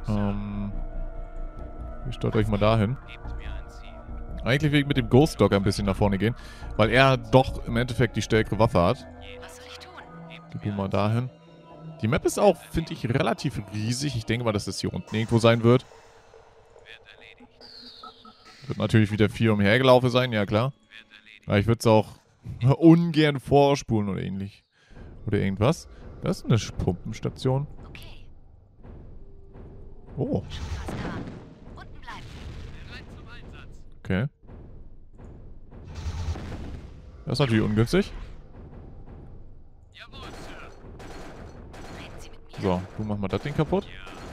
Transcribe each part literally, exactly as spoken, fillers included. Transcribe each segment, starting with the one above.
Ähm, ich steuert euch mal dahin. Eigentlich will ich mit dem Ghost Dog ein bisschen nach vorne gehen, weil er doch im Endeffekt die stärkere Waffe hat. Geh du mal dahin. Die Map ist auch, finde ich, relativ riesig. Ich denke mal, dass das hier unten irgendwo sein wird. Wird natürlich wieder viel umhergelaufen sein, ja klar. Aber ich würde es auch ungern vorspulen oder ähnlich. Oder irgendwas. Das ist eine Pumpenstation. Oh. Okay. Das ist natürlich ungünstig. So, du mach mal das Ding kaputt.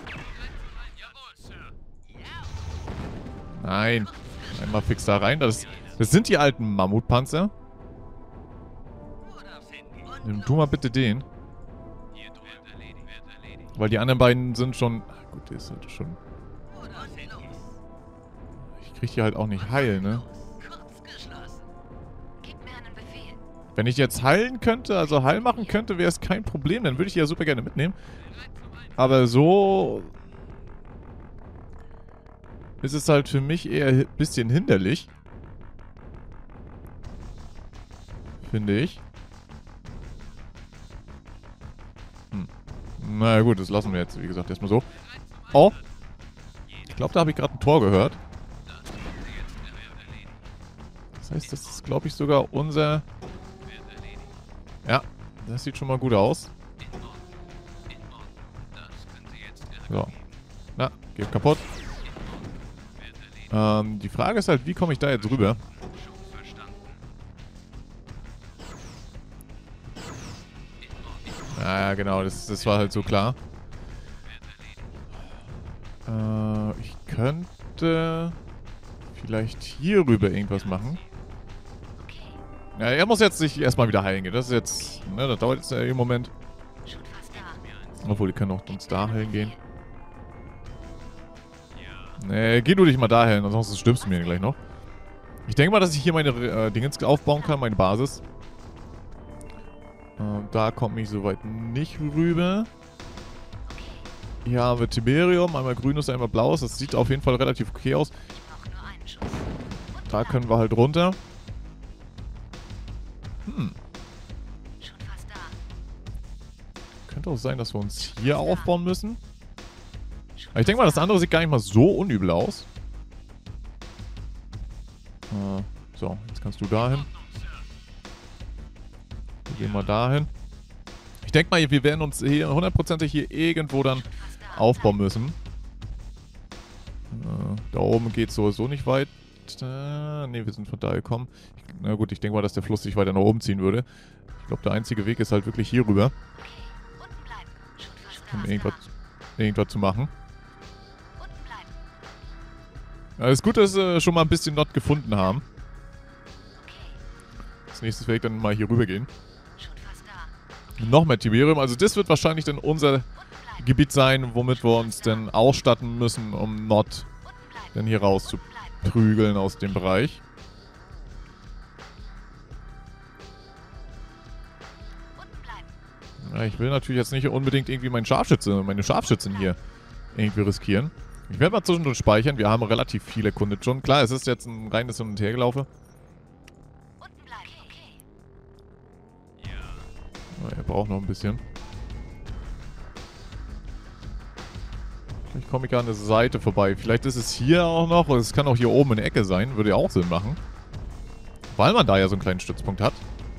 Nein. Einmal fix da rein. Das, das sind die alten Mammutpanzer. Nimm du mal bitte den. Weil die anderen beiden sind schon... Ach gut, der ist halt schon... Ich krieg die halt auch nicht heil, ne? Wenn ich jetzt heilen könnte, also heil machen könnte, wäre es kein Problem. Dann würde ich die ja super gerne mitnehmen. Aber so... ist es halt für mich eher ein bisschen hinderlich. Finde ich. Hm. Na gut, das lassen wir jetzt, wie gesagt, erstmal so. Oh. Ich glaube, da habe ich gerade ein Tor gehört. Das heißt, das ist, glaube ich, sogar unser... Ja, das sieht schon mal gut aus. So. Na, geht kaputt. Ähm, die Frage ist halt, wie komme ich da jetzt rüber? Ja, genau, das, das war halt so klar. Äh, ich könnte vielleicht hier rüber irgendwas machen. Ja, er muss jetzt sich erstmal wieder heilen gehen. Das ist jetzt, ne, das dauert jetzt ja im Moment. Obwohl, die können auch uns da heilen gehen. Ne, geh du dich mal da heilen, ansonsten stimmst du mir gleich noch. Ich denke mal, dass ich hier meine äh, Dingens aufbauen kann, meine Basis. Äh, da komme ich soweit nicht rüber. Hier haben wir Tiberium, einmal grünes, einmal blaues. Das sieht auf jeden Fall relativ okay aus. Da können wir halt runter. Hm. Könnte auch sein, dass wir uns hier aufbauen müssen. Aber ich denke mal, das andere sieht gar nicht mal so unübel aus. Äh, so, jetzt kannst du dahin. Wir gehen mal dahin. Ich denke mal, wir werden uns hier hundertprozentig hier irgendwo dann aufbauen müssen. Äh, da oben geht es sowieso nicht weit. Äh, ne, wir sind von da gekommen. Na gut, ich denke mal, dass der Fluss sich weiter nach oben ziehen würde. Ich glaube, der einzige Weg ist halt wirklich hier rüber. Um irgendwas, irgendwas zu machen. Ja, es ist gut, dass wir schon mal ein bisschen Not gefunden haben. Als nächstes werde ich dann mal hier rüber gehen. Noch mehr Tiberium. Also das wird wahrscheinlich dann unser Gebiet sein, womit wir uns dann ausstatten müssen, um Not dann hier raus zu prügeln aus dem Bereich. Ja, ich will natürlich jetzt nicht unbedingt irgendwie meinen Scharfschütze, meine Scharfschützen hier irgendwie riskieren. Ich werde mal zwischendurch speichern. Wir haben relativ viele erkundet schon. Klar, es ist jetzt ein reines Hin- und Hergelaufe. Ja, er braucht noch ein bisschen. Vielleicht komme ich an der Seite vorbei. Vielleicht ist es hier auch noch. Oder es kann auch hier oben in der Ecke sein. Würde ja auch Sinn machen. Weil man da ja so einen kleinen Stützpunkt hat.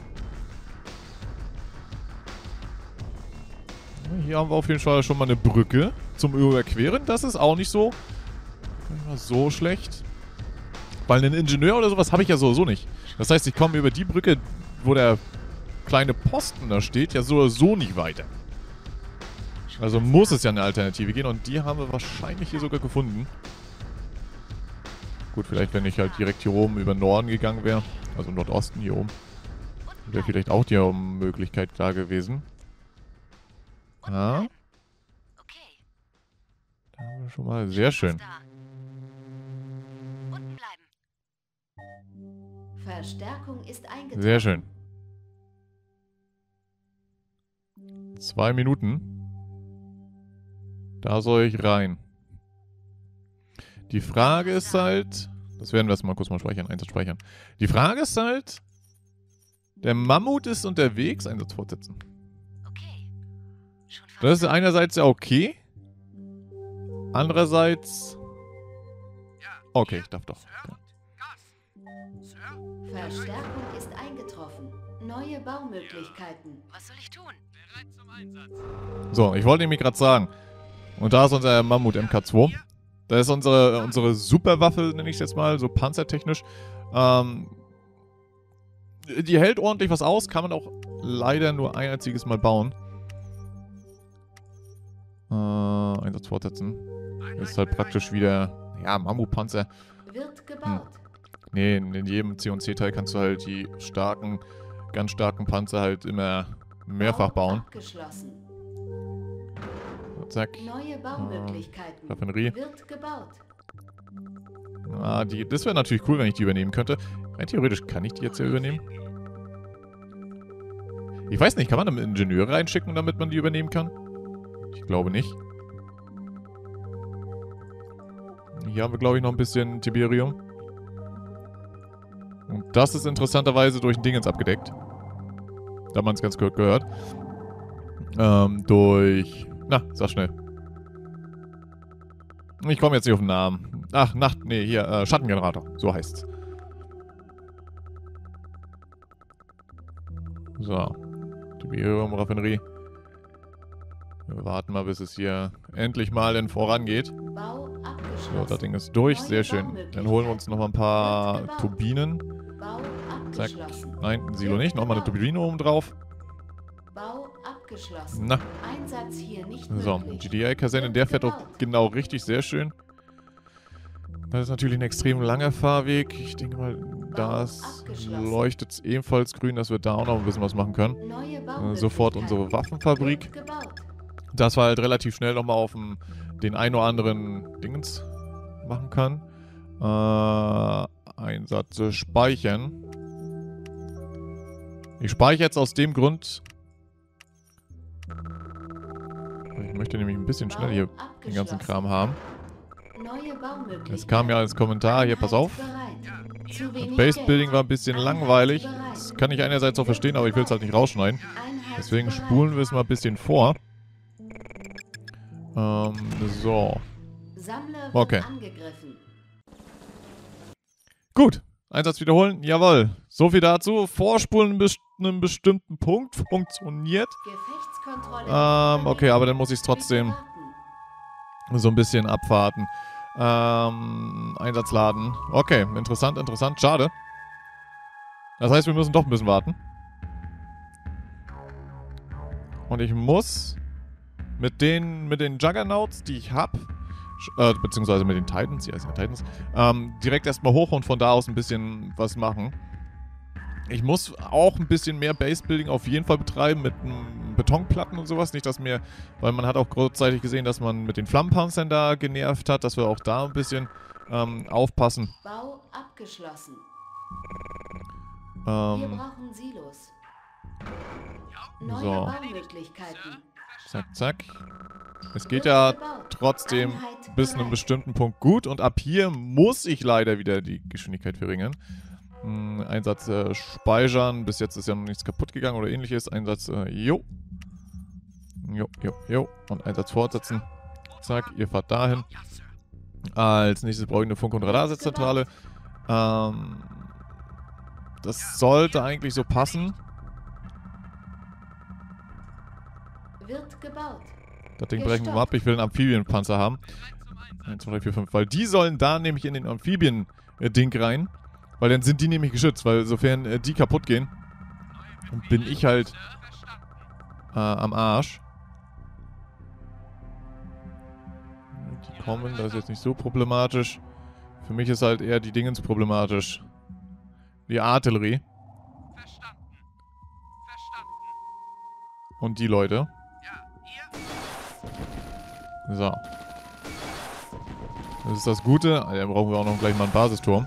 Ja, hier haben wir auf jeden Fall schon mal eine Brücke zum Überqueren. Das ist auch nicht so, nicht mal so schlecht. Weil einen Ingenieur oder sowas habe ich ja sowieso nicht. Das heißt, ich komme über die Brücke, wo der kleine Posten da steht, ja so oder so nicht weiter. Also muss es ja eine Alternative gehen und die haben wir wahrscheinlich hier sogar gefunden. Gut, vielleicht wenn ich halt direkt hier oben über Norden gegangen wäre, also Nordosten hier oben, wäre vielleicht auch die Möglichkeit da gewesen. Ja. Da haben wir schon mal sehr schön. Verstärkung ist eingetroffen. Sehr schön. Zwei Minuten. Da soll ich rein. Die Frage ist halt... Das werden wir erst mal kurz mal speichern, Einsatz speichern. Die Frage ist halt... Der Mammut ist unterwegs, Einsatz fortsetzen. Okay. Schon Das ist einerseits ja okay. Andererseits... Okay, ich darf doch. Ja. Verstärkung ist eingetroffen. Neue Baumöglichkeiten. Was soll ich tun? Bereit zum Einsatz. So, ich wollte nämlich gerade sagen. Und da ist unser Mammut M K zwei. Das ist unsere, unsere Superwaffe, nenne ich es jetzt mal, so panzertechnisch. Ähm, die hält ordentlich was aus, kann man auch leider nur ein einziges Mal bauen. Äh, Einsatz fortsetzen. Das ist halt praktisch wieder, ja, Mammutpanzer. Wird gebaut. Nee, in, in jedem C und C-Teil kannst du halt die starken, ganz starken Panzer halt immer mehrfach Bau bauen. Abgeschlossen. Zack. Neue Baumöglichkeiten. Raffinerie. Wird gebaut. Ah, die, das wäre natürlich cool, wenn ich die übernehmen könnte. Rein theoretisch kann ich die jetzt ja übernehmen. Ich weiß nicht, kann man einen Ingenieur reinschicken, damit man die übernehmen kann? Ich glaube nicht. Hier haben wir, glaube ich, noch ein bisschen Tiberium. Und das ist interessanterweise durch ein Dingens abgedeckt. Da hat man es ganz gut gehört. Ähm, durch... Na, sag schnell. Ich komme jetzt nicht auf den Namen. Ach, Nacht... Nee, hier, äh, Schattengenerator. So heißt's. So. Tiberium, Raffinerie. Wir warten mal, bis es hier endlich mal in vorangeht. Bau abgeschlossen. So, das Ding ist durch. Neue Sehr schön. Dann holen wir uns noch mal ein paar Wird gebaut. Turbinen. Bau Zack. abgeschlossen. Nein, ein Silo nicht. Nochmal eine Turbine oben drauf. Bau abgeschlossen. Na, Einsatz hier nicht so. möglich. G D I-Kaserne, der fährt auch genau richtig. Sehr schön. Das ist natürlich ein extrem langer Fahrweg. Ich denke mal, da leuchtet es ebenfalls grün, dass wir da auch noch ein bisschen was machen können. Neue Äh, sofort unsere Waffenfabrik. Wird gebaut. Dass wir halt relativ schnell nochmal auf dem, den ein oder anderen Dingens machen kann. Äh, Einsatz äh, speichern. Ich speichere jetzt aus dem Grund. Ich möchte nämlich ein bisschen schneller hier den ganzen Kram haben. Neue Baumöglichkeiten. Es kam ja als Kommentar, hier, pass auf. Bereit. Zu wenig Base Geld. Building war ein bisschen Einheit langweilig. bereit. Das kann ich einerseits auch verstehen, aber ich will es halt nicht rausschneiden. Einheit Deswegen bereit. spulen wir es mal ein bisschen vor. Ähm, so. Sammler wird Okay. angegriffen. Gut. Einsatz wiederholen. Jawohl. So viel dazu. Vorspulen bis einem bestimmten Punkt funktioniert. Gefechtskontrolle. Ähm, okay, aber dann muss ich es trotzdem Bitte warten. so ein bisschen abwarten. Ähm, Einsatz laden. Okay, interessant, interessant. Schade. Das heißt, wir müssen doch ein bisschen warten. Und ich muss mit den, mit den Juggernauts, die ich habe, äh, beziehungsweise mit den Titans, die heißen ja Titans, ähm, direkt erstmal hoch und von da aus ein bisschen was machen. Ich muss auch ein bisschen mehr Base-Building auf jeden Fall betreiben mit m, Betonplatten und sowas. Nicht, dass mir, weil man hat auch kurzzeitig gesehen, dass man mit den Flammenpanzern da genervt hat, dass wir auch da ein bisschen ähm, aufpassen. Bau abgeschlossen. Ähm, Wir brauchen Silos. Neue So. Baumöglichkeiten. zack, zack. Es geht ja trotzdem bis zu einem bestimmten Punkt gut und ab hier muss ich leider wieder die Geschwindigkeit verringern. Hm, Einsatz äh, speichern. Bis jetzt ist ja noch nichts kaputt gegangen oder ähnliches. Einsatz, äh, jo. Jo, jo, jo. Und Einsatz fortsetzen. Zack, ihr fahrt dahin. Als nächstes brauche ich eine Funk- und Radarsetzzentrale. Ähm, das sollte eigentlich so passen. Wird gebaut. Das Ding brechen wir mal ab. Ich will einen Amphibienpanzer haben. eins, zwei, drei, vier, fünf. Weil die sollen da nämlich in den Amphibien-Ding rein. Weil dann sind die nämlich geschützt. Weil sofern äh, die kaputt gehen, bin ich halt äh, am Arsch. Die kommen, das ist jetzt nicht so problematisch. Für mich ist halt eher die Dingens problematisch. Die Artillerie. Und die Leute. So. Das ist das Gute. Da brauchen wir auch noch gleich mal einen Basisturm.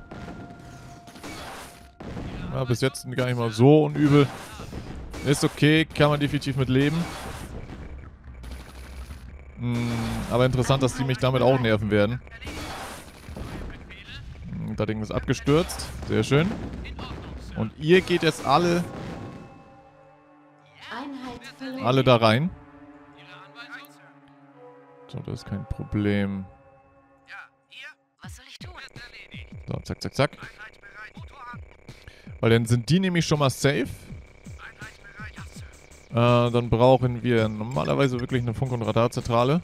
Ja, bis jetzt gar nicht mal so unübel. Ist okay, kann man definitiv mit leben. Hm, aber interessant, dass die mich damit auch nerven werden. Das Ding ist abgestürzt. Sehr schön. Und ihr geht jetzt alle, Einheit verloren. alle da rein. So, das ist kein Problem. Was soll ich tun? So, zack, zack, zack. Weil dann sind die nämlich schon mal safe. Äh, dann brauchen wir normalerweise wirklich eine Funk- und Radarzentrale.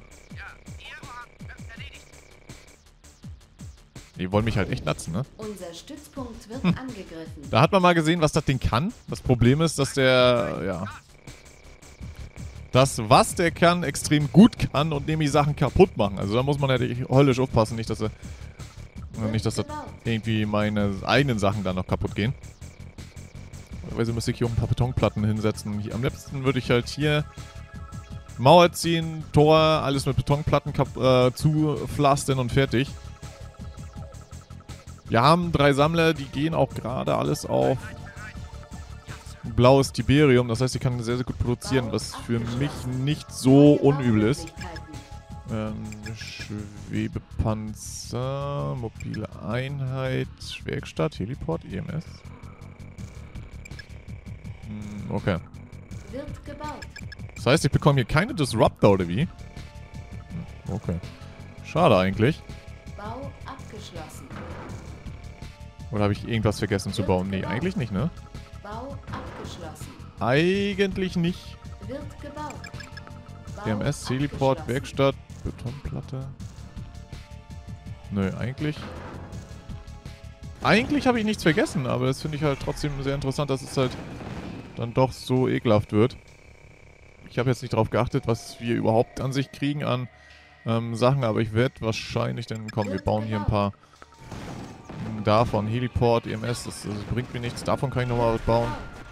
Die wollen mich halt echt natzen, ne? Unser Stützpunkt wird angegriffen. Da hat man mal gesehen, was das Ding kann. Das Problem ist, dass der, ja... Das, was der kann, extrem gut kann und nämlich Sachen kaputt machen. Also da muss man ja höllisch aufpassen, nicht, dass er... Nicht, dass da irgendwie meine eigenen Sachen dann noch kaputt gehen. Normalerweise müsste ich hier auch ein paar Betonplatten hinsetzen. Hier, am liebsten würde ich halt hier Mauer ziehen, Tor, alles mit Betonplatten äh, zupflastern und fertig. Wir haben drei Sammler, die gehen auch gerade alles auf blaues Tiberium. Das heißt, die kann sehr, sehr gut produzieren, was für mich nicht so unübel ist. Ähm, Schwebepanzer, mobile Einheit, Werkstatt, Heliport, E M S. Hm, okay. Wird gebaut. Das heißt, ich bekomme hier keine Disruptor, oder wie? Hm, okay. Schade eigentlich. Bau abgeschlossen. Oder habe ich irgendwas vergessen zu bauen? Nee, eigentlich nicht, ne? Bau abgeschlossen. Eigentlich nicht. Wird gebaut. Bau E M S, Heliport, abgeschlossen. Werkstatt, Betonplatte. Nö, eigentlich... Eigentlich habe ich nichts vergessen, aber das finde ich halt trotzdem sehr interessant, dass es halt dann doch so ekelhaft wird. Ich habe jetzt nicht drauf geachtet, was wir überhaupt an sich kriegen an ähm, Sachen, aber ich werde wahrscheinlich dann... Komm, wir bauen hier ein paar... Davon, Heliport, E M S, das, das bringt mir nichts. Davon kann ich nochmal was bauen.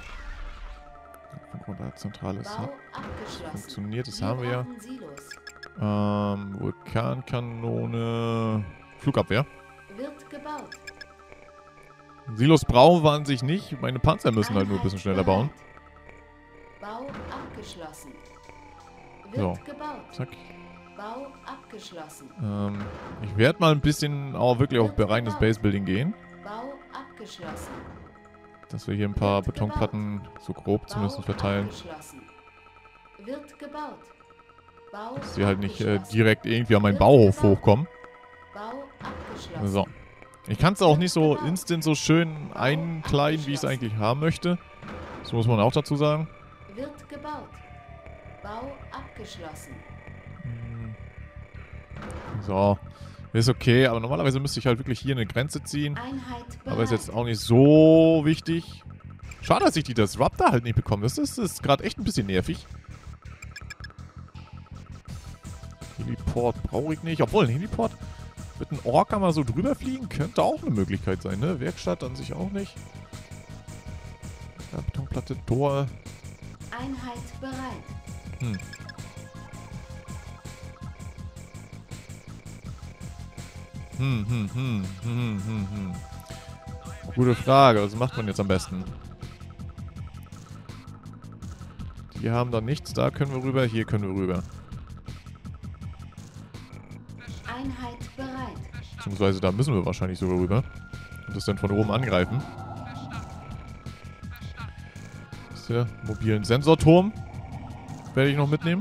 Zentrales Bau abgeschlossen. funktioniert, das haben wir ja. brauchen Silos. Ähm, Vulkankanone, Flugabwehr. Wird gebaut. Silos brauchen wir an sich nicht. Meine Panzer müssen halt nur ein bisschen schneller bauen. Bau abgeschlossen. Wird So. gebaut. Zack. Bau abgeschlossen. Ähm, ich werde mal ein bisschen auch wirklich auf reines Basebuilding gehen. Bau abgeschlossen. Dass wir hier ein paar Betonplatten so grob zumindest Bau verteilen. abgeschlossen. Wird gebaut. Bau Dass die halt nicht äh, abgeschlossen. direkt irgendwie an meinen Bauhof hochkommen. Bau abgeschlossen. So. Ich kann es auch nicht so instant so schön einkleiden, wie ich es eigentlich haben möchte. Das muss man auch dazu sagen. Wird gebaut. Bau abgeschlossen. So. Ist okay, aber normalerweise müsste ich halt wirklich hier eine Grenze ziehen. Einheit bereit. Aber ist jetzt auch nicht so wichtig. Schade, dass ich die Disruptor halt nicht bekomme. Das ist, das ist gerade echt ein bisschen nervig. Heliport brauche ich nicht. Obwohl, ein Heliport mit einem Orca mal so drüber fliegen könnte auch eine Möglichkeit sein, ne? Werkstatt an sich auch nicht. Ja, Betonplatte, Tor. Einheit bereit. Hm. Hm, hm, hm, hm, hm, hm. Gute Frage. Was macht man jetzt am besten? Die haben da nichts. Da können wir rüber. Hier können wir rüber. Einheit bereit. Beziehungsweise da müssen wir wahrscheinlich sogar rüber. Und das dann von oben angreifen. Das ist der mobilen Sensorturm. Werde ich noch mitnehmen.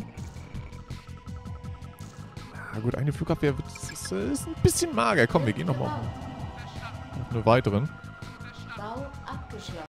Na gut, eine Flugabwehr wird, ist, ist, ist ein bisschen mager. Komm, wir gehen nochmal auf eine weiteren. Bau abgeschlossen.